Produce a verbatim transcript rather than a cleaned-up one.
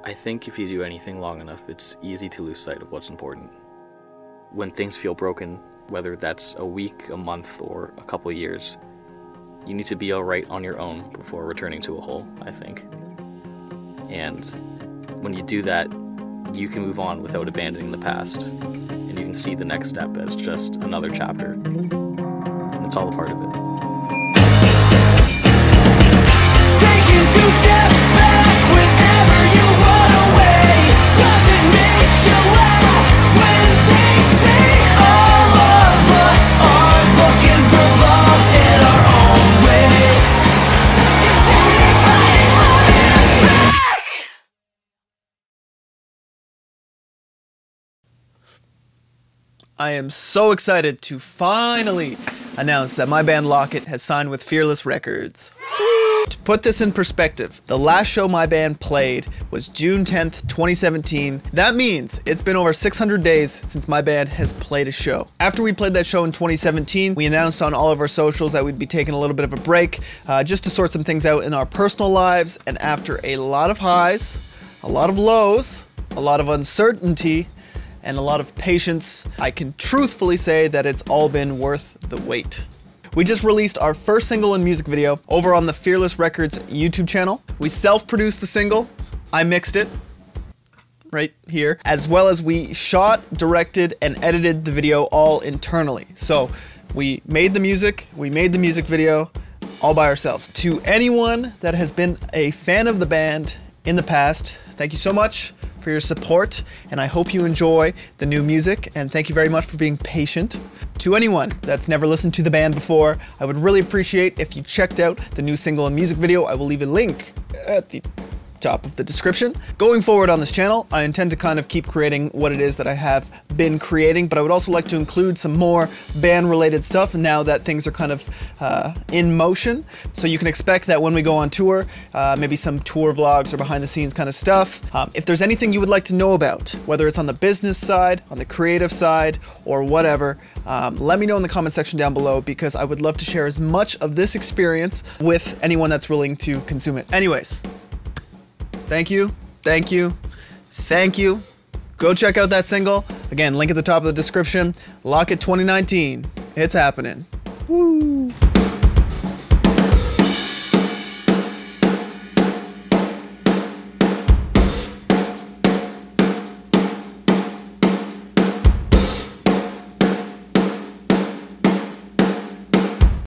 I think if you do anything long enough, it's easy to lose sight of what's important. When things feel broken, whether that's a week, a month, or a couple of years, you need to be alright on your own before returning to a whole, I think. And when you do that, you can move on without abandoning the past, and you can see the next step as just another chapter. And it's all a part of it. Taking two steps back whenever you run away doesn't make you laugh when they say all of us are looking for love in our own way. Is anybody's loving us back? I am so excited to finally announce that my band Locket has signed with Fearless Records. To put this in perspective, the last show my band played was June tenth, twenty seventeen. That means it's been over six hundred days since my band has played a show. After we played that show in twenty seventeen, we announced on all of our socials that we'd be taking a little bit of a break uh, just to sort some things out in our personal lives, and after a lot of highs, a lot of lows, a lot of uncertainty, and a lot of patience, I can truthfully say that it's all been worth the wait. We just released our first single and music video over on the Fearless Records YouTube channel. We self-produced the single, I mixed it, right here, as well as we shot, directed, and edited the video all internally. So we made the music, we made the music video all by ourselves. To anyone that has been a fan of the band in the past, thank you so much for your support, and I hope you enjoy the new music, and thank you very much for being patient. To anyone that's never listened to the band before, I would really appreciate if you checked out the new single and music video. I will leave a link at the top of the description. Going forward on this channel, I intend to kind of keep creating what it is that I have been creating, but I would also like to include some more band related stuff now that things are kind of uh, in motion. So you can expect that when we go on tour, uh, maybe some tour vlogs or behind the scenes kind of stuff. Um, if there's anything you would like to know about, whether it's on the business side, on the creative side, or whatever, um, let me know in the comment section down below, because I would love to share as much of this experience with anyone that's willing to consume it. Anyways, thank you, thank you, thank you. Go check out that single. Again, link at the top of the description. Locket twenty nineteen. It's happening. Woo!